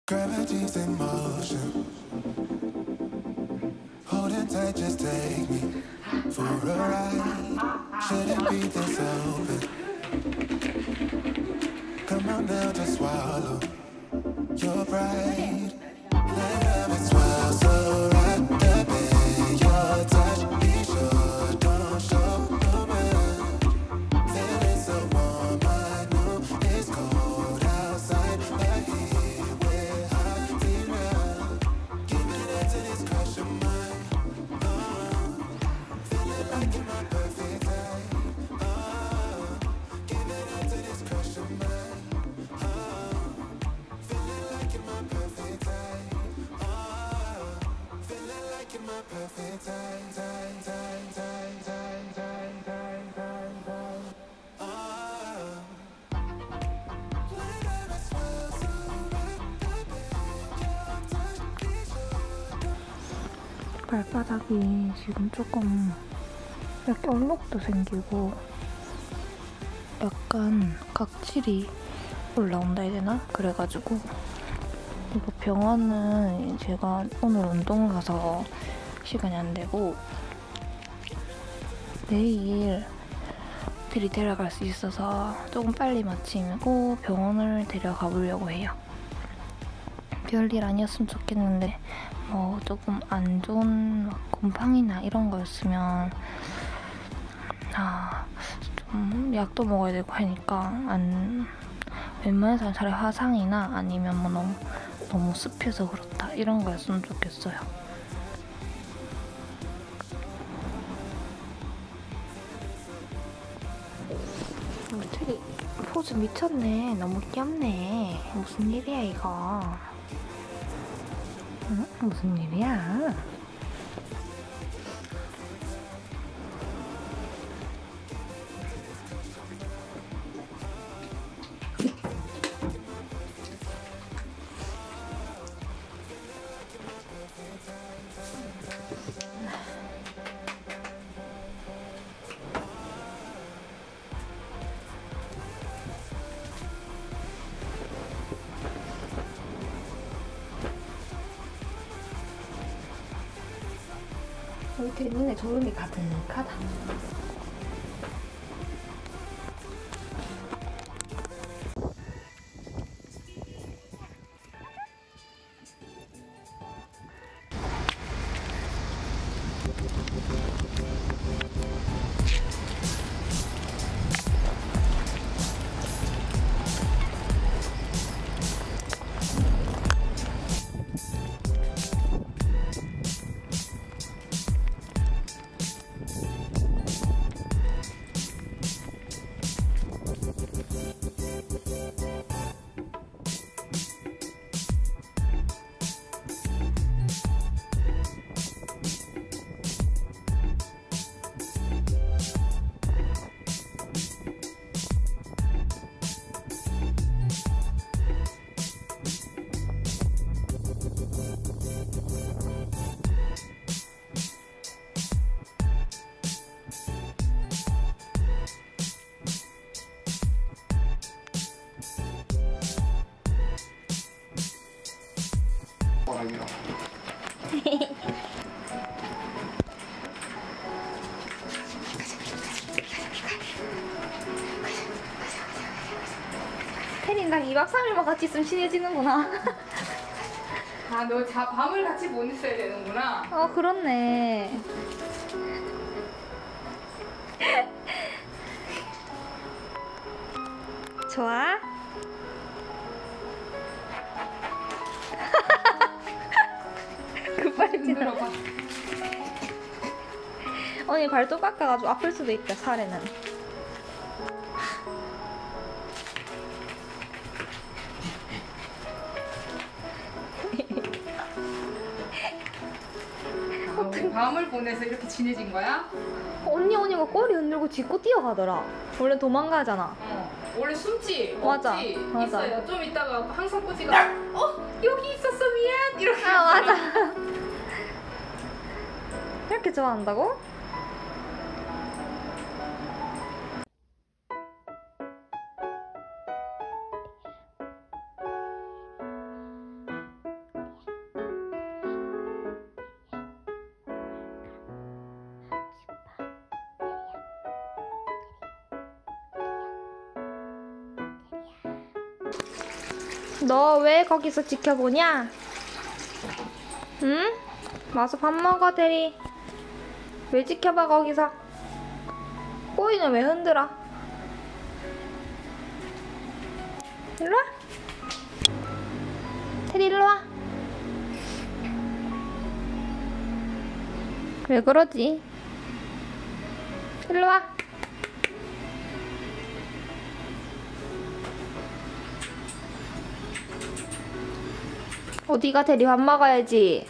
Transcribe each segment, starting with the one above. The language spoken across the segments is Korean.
Gravity's in motion. Holding tight, just take me for a ride. Shouldn't be this open. Come on now, just swallow your pride. Let love it swell so wrapped up in your touch. Be sure, don't show no man. Feeling so warm, I know it's cold outside, but here we're hot, female. Giving it to this crush of mine. Feeling like you're my perfect type. Giving it to this crush of mine. Feeling like you're my perfect type. Feeling like you're my perfect type, type, type, type, type, type, type, type, type. Let love swell so wrapped up in your touch. Be sure. 발바닥이 지금 조금 이렇게 얼룩도 생기고 약간 각질이 올라온다 해야 되나? 그래가지고 이거 병원은 제가 오늘 운동 가서 시간이 안 되고 내일 데려갈 수 있어서 조금 빨리 마치고 병원을 데려가 보려고 해요. 별일 아니었으면 좋겠는데 뭐 조금 안 좋은 막 곰팡이나 이런 거였으면 좀 약도 먹어야 되고 하니까 웬만해서는 차라리 화상이나 아니면 뭐 너무 습해서 그렇다 이런 거였으면 좋겠어요. 우리 테리 포즈 미쳤네. 너무 귀엽네. 무슨 일이야 이거? 응? 무슨 일이야? 이렇게 눈에 졸음이 가득하다. 혜린이랑 2박 3일만 같이 있으면 친해지는구나. 아, 너 밤을 같이 못 있어야 되는구나. 그렇네. 좋아? 흔들어봐. 언니 발톱 깎아가지고 아플 수도 있다, 살에는. 우리 밤을 보내서 이렇게 친해진 거야? 언니가 꼬리 흔들고 짚고 뛰어가더라. 원래 도망가잖아. 원래 숨지? 맞아, 없지? 맞아. 있어요. 좀 이따가 항상 꼬지가 여기 있었어 미안 이렇게 맞아. 이렇게 좋아한다고? 너 왜 거기서 지켜보냐? 응? 와서 밥 먹어, 대리. 왜 지켜봐, 거기서? 꼬이는 왜 흔들어? 일로와. 테리 일로와. 왜 그러지? 일로와. 어디가? 대리 밥 먹어야지.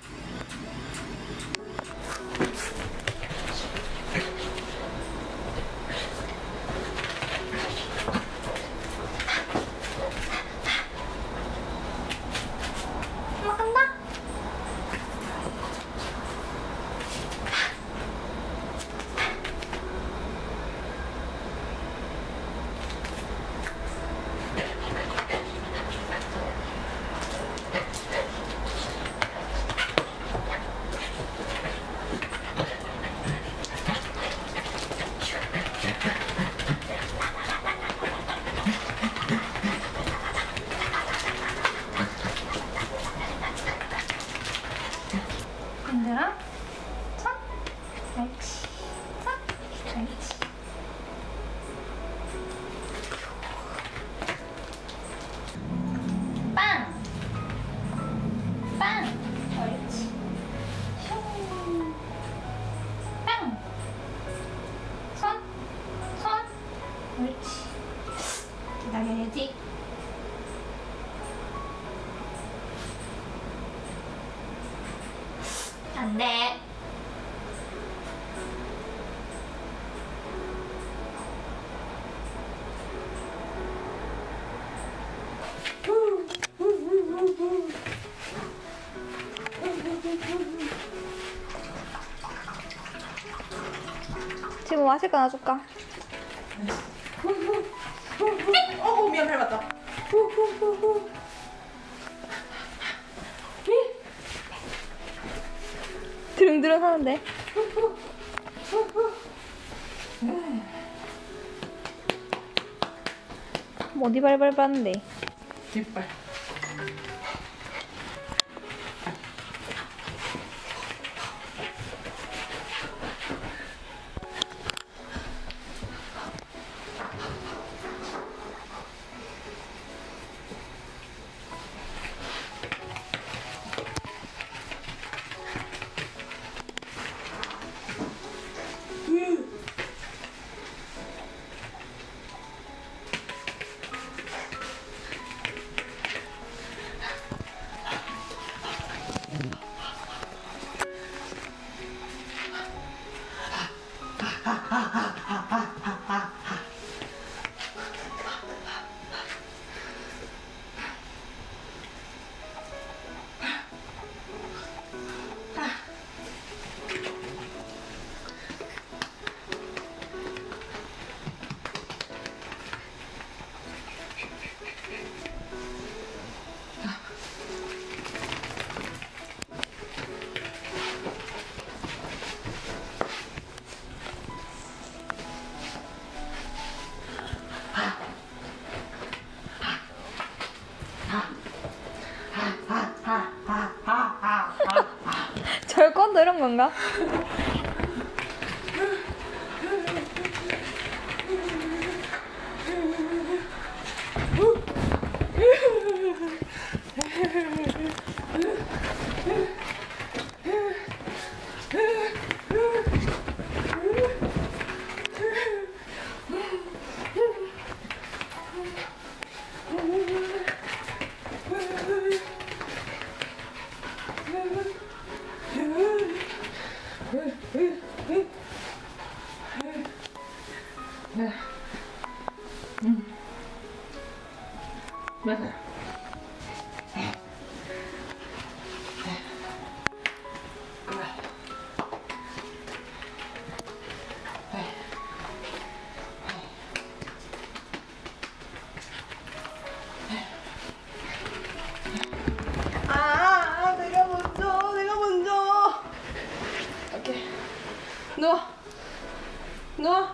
간다. 흔들어. 참. 옳지. 참. 옳지. 빵. 빵. 옳지. 슝. 빵. 손. 손. 옳지. 기다려야지. 안 돼. 지금 마실 거 놔줄까? 미안, 밟았다. 드릉드릉 하는데. 어디 발발하는데? 뒷발. 절권도 이런 건가? 누워. 누워.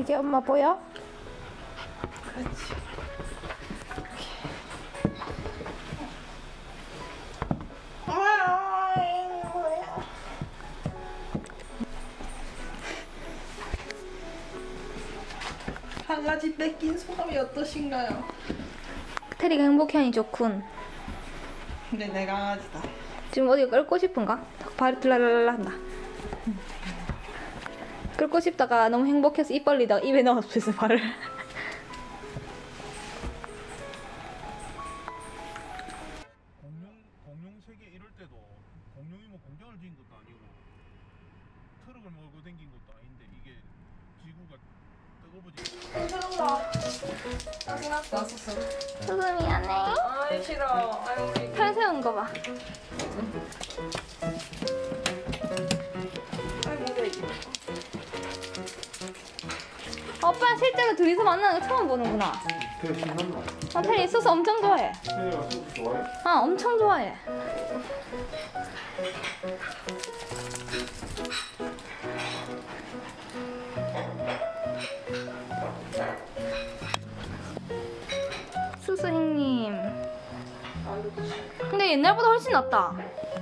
이제 엄마 보여? 그렇지. 강아지 뺏긴 소감이 어떠신가요? 테리가 행복해하니 좋군. 근데 내 강아지다. 지금 어디 끌고 싶은가? 발이 들라랄라 한다. 끌고 싶다가 너무 행복해서 입 벌리다가 입에 넣었어 발을. 공룡 세계 이럴 때도 공룡이 뭐 공장을 지은 것도 아니고 트럭을 몰고 댕긴 것도 아닌데 이게 지구가 뜨거워지. 났었어. 수수 미안해. 아이 싫어. 아유 우리. 털 세운 거 봐. 아이 먹어야지. 오빠 실제로 둘이서 만나는 거 처음 보는구나. 되게 신났나? 테리 수수 엄청 좋아해. 태리가 소스 좋아해? 엄청 좋아해. 수수 형님. 근데 옛날보다 훨씬 낫다.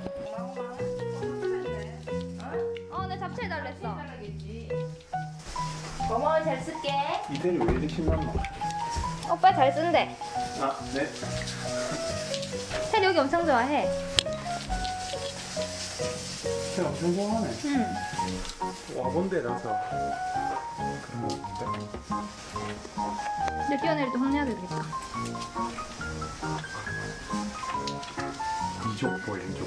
내 잡채 달랬어. 고마워, 잘 쓸게. 이 태리 왜 이렇게 신났나? 오빠 잘 쓴대. 아, 네. 테리 여기 엄청 좋아해. 태리 엄청 좋아하네. 응. 와본데라서 그런 거 같은데. 근데 뛰어내릴 때 혼내야 되겠다. 이족 왼족.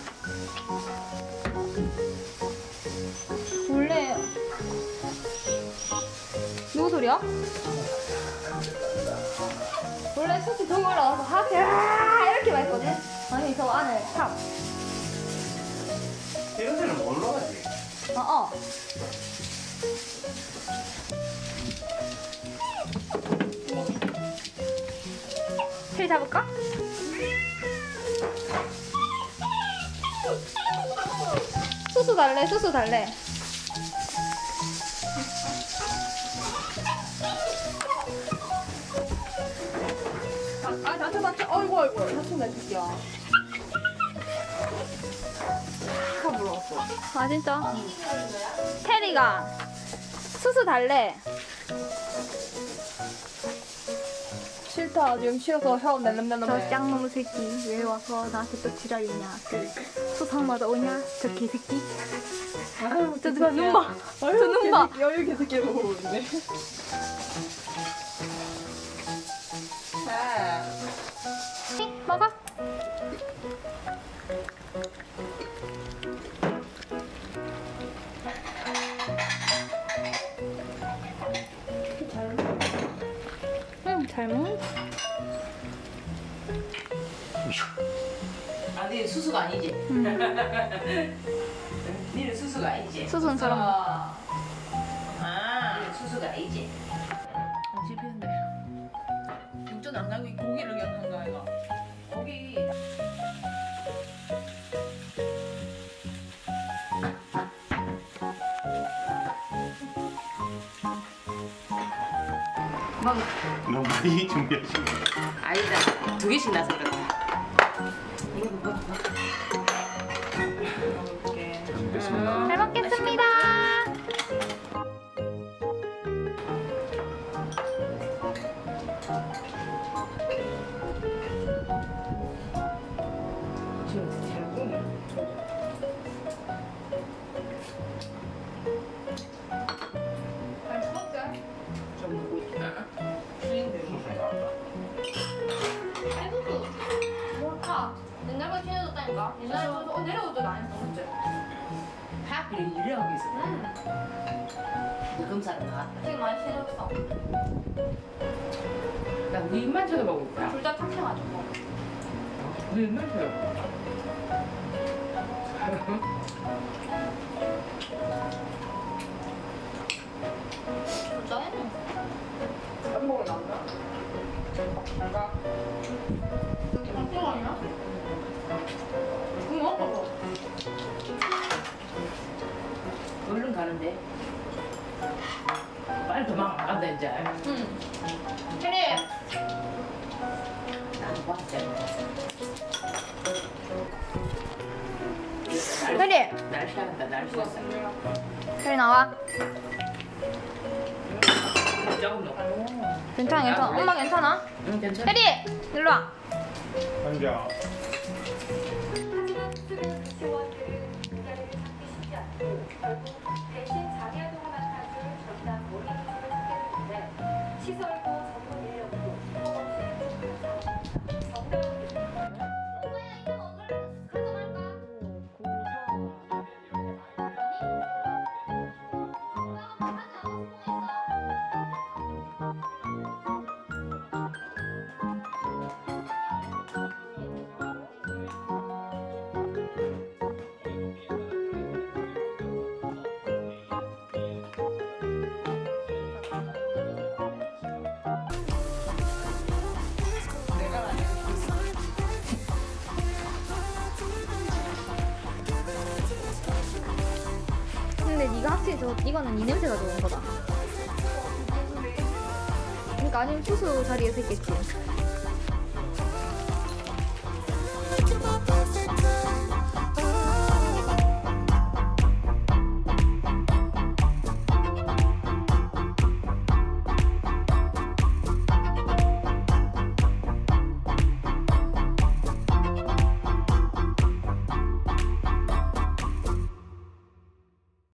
원래 누구 소리야? 원래 수치 저기 올라가서 하트 이렇게 했거든? 아니 저 안에 탑. 이런 데는 못 올라가지. 테리 잡을까? 수수 달래, 수수 달래. 다쳐. 아이고 다친다 진짜. 다 물었어. 아 진짜? 테리가 수수 달래. 싫다. 지금 싫어서 혀 저 낼름낼름해. 짱놈 새끼 왜 와서 나한테 또 지랄이냐. 수상마다 오냐 저 개새끼. 아유 저 눈 봐. 저 눈 봐. 여유 계속 보고 있네. 먹어. 잘 먹는다. 아, 네 수수가 아니지? 니는 수수가 아니지? 수수는 저런 거. 아, 니는 수수가 아니지? 집인데. 육전 안 가고 고기를 그냥 한 거야 이거. 고기. 너무 많이 준비하신 거. 아니다. 2개씩 나서 그렇다. 이거 먹어. 먹을게. 잘 먹겠습니다. 지금 잘 먹네. 잘 먹자. 좀 먹고 있다. 아이고, 뭐야? 옛날보다 친해졌다니까. 옛날에 내려올 때도 안 했어, 그치? 하필 일을 하고 있어. 너 검사를 나왔다. 지금 많이 친해졌어. 나네 입만 쳐다보고 있다. 둘 다 탁해가지고. 네 입만 쳐다보고 있다. 불쌍했네. 한 번은 난다. 뭔가. 닭뼈 아니야? 그거 먹어. 얼른 가는데. 빨리 빨리 도망 안 간다 이제. 응. 혜리. 나도 봤지. 혜리! 날씨한다 날씨. 혜리 나와. 조금 넣고. 괜찮아, 괜찮아. 엄마 괜찮아? 응 괜찮아. 혜리! 일로 와. 앉아. 시설도 전문 인력도 근데 네가 확실히 이거는 네 냄새가 좋은 거다. 그러니까 아니면 수수 자리에서 했겠지.